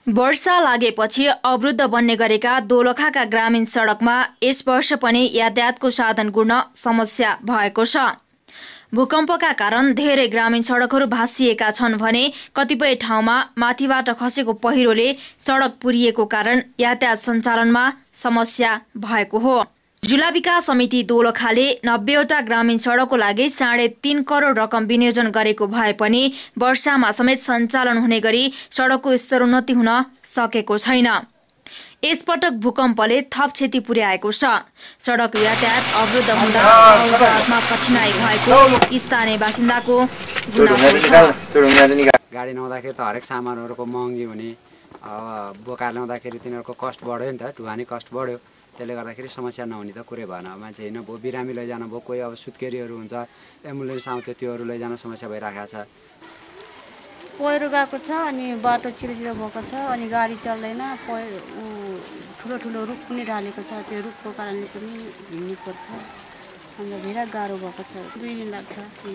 वर्षा लागेपछि अवरुद्ध बन्ने गरेका दोलखाका ग्रामीण सडकमा यस वर्ष पनि यातायातको साधन गुड्न समस्या भएको छ। भूकम्पका कारण धेरै ग्रामीण सडकहरू भासिएका छन् भने कतिपय ठाउँमा माथिबाट खसेको पहिरोले सडक पुरिएको कारण यातायात सञ्चालनमा समस्या भएको हो। जिल्ला विकास समिति दोलखाले 90वटा ग्रामीण सडकको लागि 3.5 करोड रकम विनियोजन गरेको भए पनि वर्षामा समेत सञ्चालन हुने गरी सडकको स्तरोन्नति हुन सकेको छैन। यसपटक भूकम्पले थप क्षति पुर्याएको छ। सडक यातायात अवरुद्ध हुँदा यातायातमा कठिनाई भएको स्थानीय बासिन्दाको गुनासो छ। गाडी नहुँदाखेरि त हरेक सामानहरूको महँगी हुने, बोका ल्याउँदाखेरि तिनीहरूको कस्ट बढ्यो नि त, ढुवानी कस्ट बढ्यो। त्यसले गर्दाखेरि समस्या नहुने त कुरै भएन। मान्छे होइन भयो बिरामी लैजानु भयो, कोही अब सुत्केरीहरू हुन्छ, एम्बुलेन्स आउँथ्यो, त्योहरू लैजान समस्या भइरहेको छ। पहिरो गएको छ अनि बाटो छिरो भएको छ अनि गाडी चल्दैन। ठुलो ठुलो रुख पनि ढालेको छ, त्यो रुखको कारणले पनि हिँड्नु पर्छ। अन्त धेरै गाह्रो भएको छ, 2 दिन लाग्छ।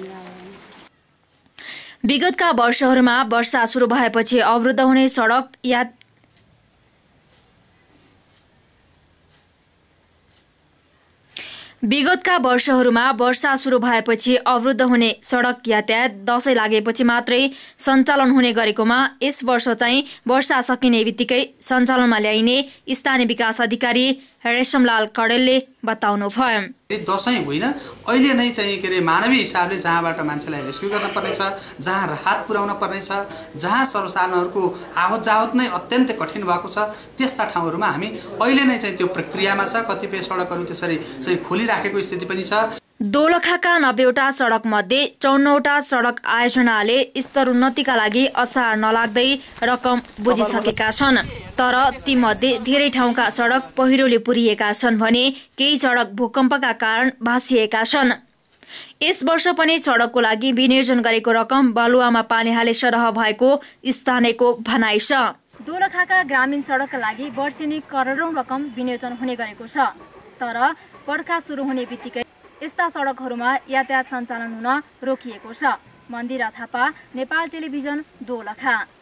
विगतका वर्षहरूमा वर्षा सुरु भएपछि अवरुद्ध हुने सडक विगतका वर्षहरूमा वर्षा सुरु भएपछि अवरुद्ध हुने सडक यातायात दशैं लागेपछि मात्रै सञ्चालन हुने गरेकोमा यस वर्ष चाहिँ वर्षा सकिने बित्तिकै सञ्चालनमा ल्याइने स्थानीय विकास अधिकारी रेशमलाल कडेलले बताउनुभयो। दशैं होइन, अहिले नै चाहिँ के अरे मानवीय हिसाबले जहाँबाट मान्छेलाई रेस्क्यु गर्न पर्नेछ, जहाँ राहत पुर्याउन पर्नेछ, जहाँ सर्वसाधारणहरूको आवत जावत नै अत्यन्तै कठिन भएको छ, त्यस्ता ठाउँहरूमा हामी अहिले नै चाहिँ त्यो प्रक्रियामा छ। कतिपय सडकहरू त्यसरी चाहिँ खोलिराखेको स्थिति पनि छ। दोलखाका 90वटा सडक मध्ये 54वटा सडक आयोजनाले स्तरोन्नतिका लागि असार नलाग्दै रकम बुझिसकेका छन्। तर तीमध्ये धेरै ठाउँका सडक पहिरोले पुरिएका छन् भने केही सडक भूकम्पका कारण भासिएका छन्। यस वर्ष पनि सडकको लागि विनियोजन गरेको रकम बालुवामा पानी हाले सरह भएको स्थानीयको भनाइ छ। दोलखाका ग्रामीण सडकका लागि वर्षेनी करोडौं रकम विनियोजन हुने गरेको छ। तर बर्खा सुरु हुने बित्तिकै यस्ता सडकहरूमा यातायात सञ्चालन हुन रोकिएको छ। मन्दिरा थापा, नेपाल टेलिभिजन, दोलखा।